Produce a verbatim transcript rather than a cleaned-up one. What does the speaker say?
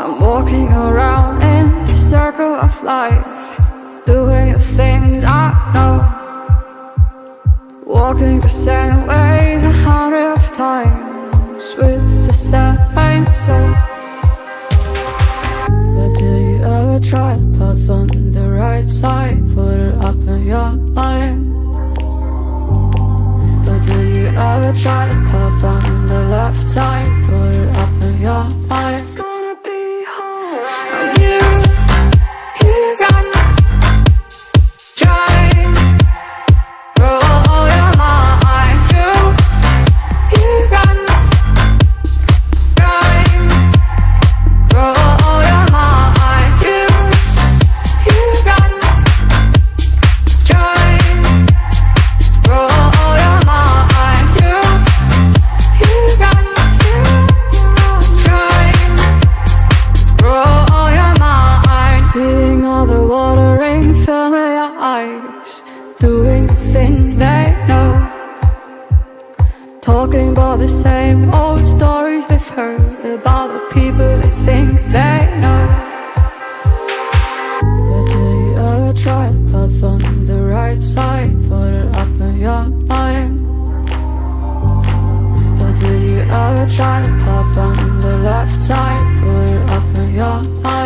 I'm walking around in the circle of life, doing the things I know, walking the same ways a hundred of times with the same soul. But do you ever try to path on the right side, put it up in your mind? But do you ever try to path on the left side, put it up in your mind? It's gonna be alright. You, you run, try, roll your mind. You, you run, try, roll your mind. You, you run, try, roll your mind. You, you run, try, roll your mind. Seeing all the watering fill your eyes, doing the things they know, talking about the same old stories they've heard about the people they think they know. But do you ever try to path on the right side, put it up in your mind? But do you ever try to path on the left side, put it up in your mind?